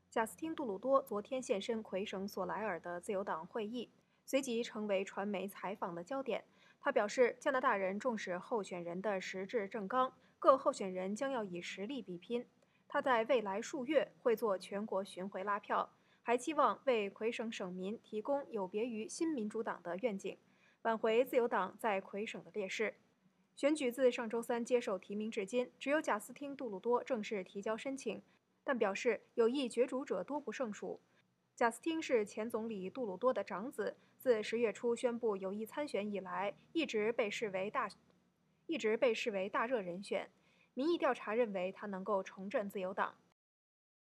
贾斯汀·杜鲁多昨天现身魁省索莱尔的自由党会议，随即成为传媒采访的焦点。他表示，加拿大人重视候选人的实质政纲，各候选人将要以实力比拼。他在未来数月会做全国巡回拉票，还期望为魁省省民提供有别于新民主党的愿景，挽回自由党在魁省的劣势。选举自上周三接受提名至今，只有贾斯汀·杜鲁多正式提交申请，但表示有意角逐者多不胜数。贾斯汀是前总理杜鲁多的长子，自10月初宣布有意参选以来，一直被视为大热人选。民意调查认为他能够重振自由党。